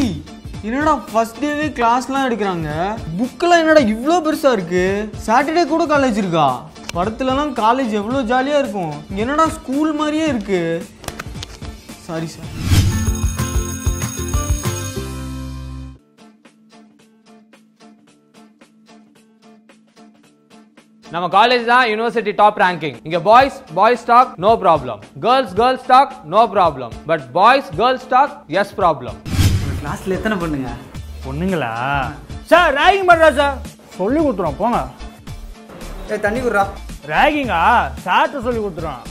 டேய் என்னடா ஃபர்ஸ்ட் டேவே கிளாஸ்லாம் எடுக்கிறாங்க. புக்கெல்லாம் என்னடா இவ்வளோ பெருசாக இருக்கு. சாட்டர்டே கூட காலேஜ் இருக்கா? படத்துலலாம் காலேஜ் எவ்வளோ ஜாலியாக இருக்கும். இங்கே என்னடா ஸ்கூல் மாதிரியே இருக்கு. Sorry sir. நம்ம காலேஜ் தான் யுனிவர்சிட்டி டாப் ரேங்கிங். இங்க boys talk no problem, girls talk no problem, but girls talk yes problem. கிளாஸ்ல எத்தனை பொண்ணுங்க? பொண்ணுங்களா சார்? ராகிங் பண்றா சார், சொல்லி கொடுத்துறோம் போங்க. தண்ணி குடுறா. ராகிங்கா? சார்ட்ட சொல்லி கொடுத்துறோம்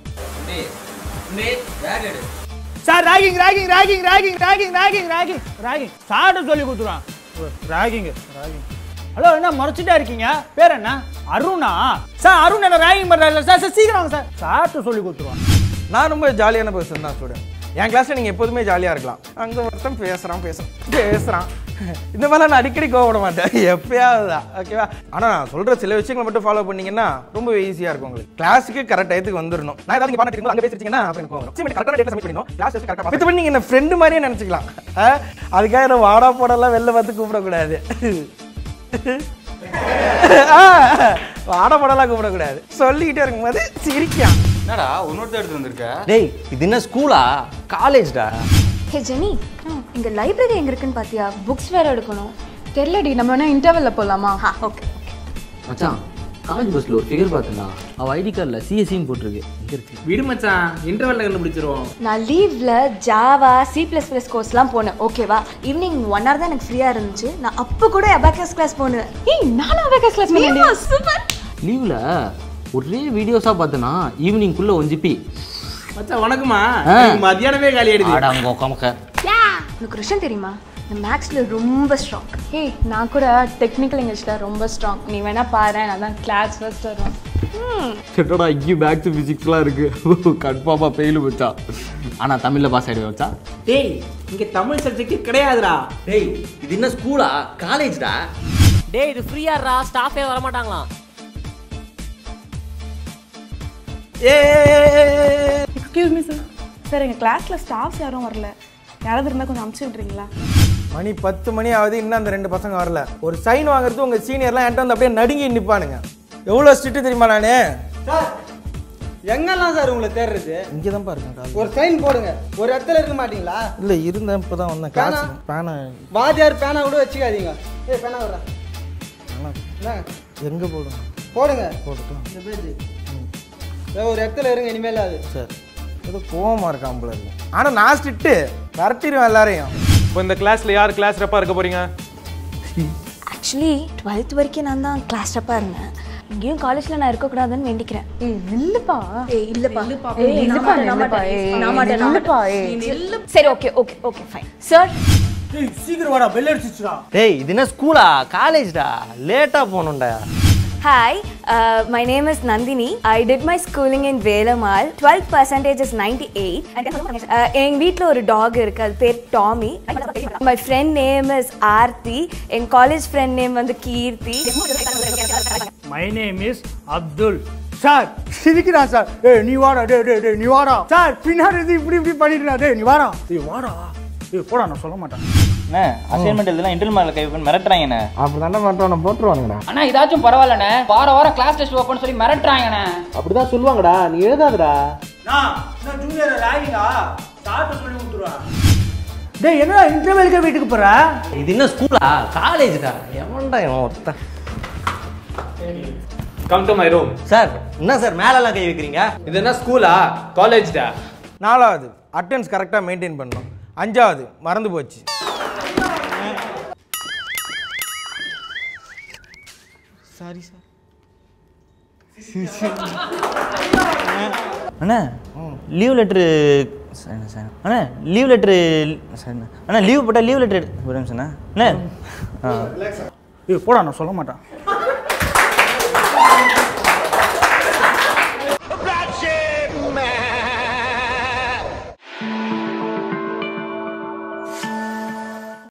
sir. Ragging ragging ragging ragging ragging ragging ragging ragging சார்ட்ட சொல்லி கொடுத்துறோம். Ragging ragging. ஹலோ, என்ன மறைச்சிட்டா இருக்கீங்க? பேர் என்ன? அருணா சார்? அருண் என்ன ராகிங் பண்றாரு சார்? சார் சீக்கிரம் வாங்க சார், சார்ட்ட சொல்லி கொடுத்துருவாங்க. நான் ரொம்ப ஜாலியான பர்சன் தான் ஸ்டூடெண்ட். என் கிளாஸில் நீங்கள் எப்போதுமே ஜாலியாக இருக்கலாம். அங்கே ஒருத்தன் பேசுகிறான். இந்த மாதிரிலாம் நான் அடிக்கடி கோவப்பட மாட்டேன், எப்பயாவது தான். ஓகேவா? ஆனால் நான் சொல்கிற சில விஷயங்களை மட்டும் ஃபாலோ பண்ணிங்கன்னா ரொம்ப ஈஸியாக இருக்கும் உங்களுக்கு. கிளாஸுக்கு கரெக்ட் டயத்துக்கு வந்துடணும். நான் ஏதாவது பாட்டு அங்கே பேசிச்சிங்கன்னா அப்புறம் வரும். கரெக்டான டேட் சப்மிட் பண்ணிடணும். கிளாஸ் கரெக்டாக மற்ற பண்ணி நீங்கள் ஃப்ரெண்டு மாதிரியே நினச்சிக்கலாம். அதுக்காக நான் வாடா போடலாம் வெளில பார்த்து கூப்பிடக்கூடாது. வாடா போடலாம் கூப்பிடக்கூடாது. சொல்லிக்கிட்டே இருக்கும்போது சிரிக்கான். என்னடா இன்னொருத்த எடுத்து வந்திருக்க? டேய் இது என்ன ஸ்கூலா காலேஜ்டா? ஹே ஜெனி, இங்க லைப்ரரி எங்க இருக்குன்னு பாத்தியா? புக்ஸ் வேற எடுக்கணும். தெரியலடி, நம்ம வேணா இன்டர்வெல்ல போலாமா? ஓகே. மச்சான், காலேஜ் பஸ்ல ஒரு ஃபிகர் பார்த்தேன்டா. அவ ஐடி கார்டில் சிஎஸ்சின்னு போட்டிருக்கு. எங்க இருக்கு? விடு மச்சான், இன்டர்வெல்ல கண்டுபிடிச்சிருவோம். நான் லீவ்ல ஜாவா C++ கோர்ஸ்லாம் போனேன். ஓகேவா? ஈவினிங் 1 hour தான் எனக்கு ஃப்ரீயா இருந்துச்சு. நான் அப்ப கூட அபாக்கஸ் கிளாஸ் போனேன். ஏய், நானும் அபாக்கஸ் கிளாஸ் போனேன். சூப்பர். லீவ்ல ஒரே வீடியோஸா பார்த்தனா ஈவினிங்குள்ள 1 GB. மச்சான் வணக்கமா, மத்தியானமே காலி ஆயிடுது. ஆடா உங்க உட்காமக்க. உனக்கு ருஷன் தெரியுமா? நான் மேக்ஸ்ல ரொம்ப ஸ்ட்ராங். ஏய், நான் கூட டெக்னிக்கல் இங்கிலீஷ்ல ரொம்ப ஸ்ட்ராங். நீ வேணா பாரு, நான் தான் கிளாஸ் ஃபர்ஸ்ட் வருவேன். என்னடா இங்கே மேக்ஸ் ஃபிசிக்ஸ்லாம் இருக்கு. கன்ஃபார்மா ஃபெயில் வச்சா. ஆனா தமிழ்ல பாஸ் ஆயிடுவே வச்சா. டேய் இங்க தமிழ் சப்ஜெக்ட் கிடையாதுடா. டேய் இது என்ன ஸ்கூலா காலேஜ்டா? டேய் இது ஃப்ரீயாடா, ஸ்டாஃபே வர மாட்டாங்களா? Excuse me sir. சார், எங்க கிளாஸ்ல ஸ்டாஃப்ஸ் யாரும் வரல. யாராவது இருந்தா கொஞ்சம் அனுப்பிச்சு விட்றீங்களா? மணி 10 மணி ஆகுது, இன்னும் அந்த 2 பசங்க வரல. ஒரு சைன் வாங்குறது உங்கள் சீனியர்லாம் என்கிட்ட வந்து அப்படியே நடுங்கி நிற்பானுங்க. எவ்வளோ ஸ்ட்ரிக்ட் தெரியுமா நானு? சார் எங்கெல்லாம் சார் உங்களை தேடுறது? இங்கே தான் இருக்கேன். ஒரு சைன் போடுங்க. ஒரு இடத்துல இருக்க மாட்டீங்களா? இல்லை இருந்தேன், இப்போ தான் வந்தேன். கிளாஸ் பேனை வாத்தியார் பேனா கூட வச்சுக்காதீங்க. ஏய் பேனா வர்றா. எங்கே போடுங்க? போடுங்க. போட்டுட்டோம். இந்த பேஜ் ஒரு இடத்துல இருங்க இனிமேல். அது சரி, ஏதோ கோவமாக இருக்கான் போல இருக்கு. ஆனால் நான் ஸ்ட்ரிக்ட்டு விரட்டிடுவேன் எல்லாரையும். இப்போ இந்த கிளாஸில் யார் கிளாஸ் ரெப்பாக இருக்க போகிறீங்க? ஆக்சுவலி 12th வரைக்கும் நான் தான் கிளாஸ் ரப்பா இருந்தேன். இங்கேயும் காலேஜ்ல நான் இருக்கக்கூடாதுன்னு வேண்டிக்கிறேன். ஏய் நில்லுப்பா. சரி okay okay okay fine sir. ஏய் சீக்கிரம் வாடா, பெல் அடிச்சிச்சுடா. டேய் இது என்ன ஸ்கூலா காலேஜ்டா? லேட்டா போகணும்டா. Hi, my name is Nandini. I did my schooling in Velamal. 12% is 98. எங்க வீட்ல ஒரு டாக் இருக்கு, அது பேர் Tommy. My friend name is Aarthi. என் காலேஜ் friend name வந்து கீர்த்தி. My name is Abdul. Sir சிரிக்கிறா சார். ஏய் நீ வாடா. டேய் நீ வாடா. சார் பின்னாடி இப்படி பண்ணிடுறா. டேய் நீ வாடா. ஏய் போடா, நான் சொல்ல மாட்டேன். அண்ணா அசைன்மெண்ட் எழுதலாம் இன்டர்னல் கை மிரட்டுறாங்கண்ணே. அப்படி தானே பண்ணுறோம், போட்டுருவானுங்கண்ணா. அண்ணா இதாச்சும் பரவாயில்லண்ணே, வாரம் கிளாஸ் டெஸ்ட் வைப்போம்னு சொல்லி மிரட்டுறாங்கண்ணே. அப்படிதான் சொல்லுவாங்கடா, நீ எழுதாதடா. நான் ஜூனியர் ராகிங்கா? சார்ட்ட சொல்லி கொடுத்துருவா. டேய் என்னடா இன்டர்வெல்க்கு வீட்டுக்கு போற? இது என்ன ஸ்கூலா காலேஜ்டா? எவன்டா இவன் ஒருத்தன்? Come to my room. Sir என்ன சார் மேலெல்லாம் கை வைக்கிறீங்க? இது என்ன ஸ்கூலா காலேஜ்டா? 4வது அட்டெண்டன்ஸ் கரெக்டாக மெயின்டைன் பண்ணணும். 5வது மறந்து போச்சு. Sorry sir. அண்ணா லீவ் லெட்ரு. அண்ணா லீவ் லெட்ரு. அண்ணா லீவ் போட்டால் லீவ் லெட்ரு ஒரு நிமிஷம்ண்ணா. அண்ணா ஏய் போடா, நான் சொல்ல மாட்டேன்.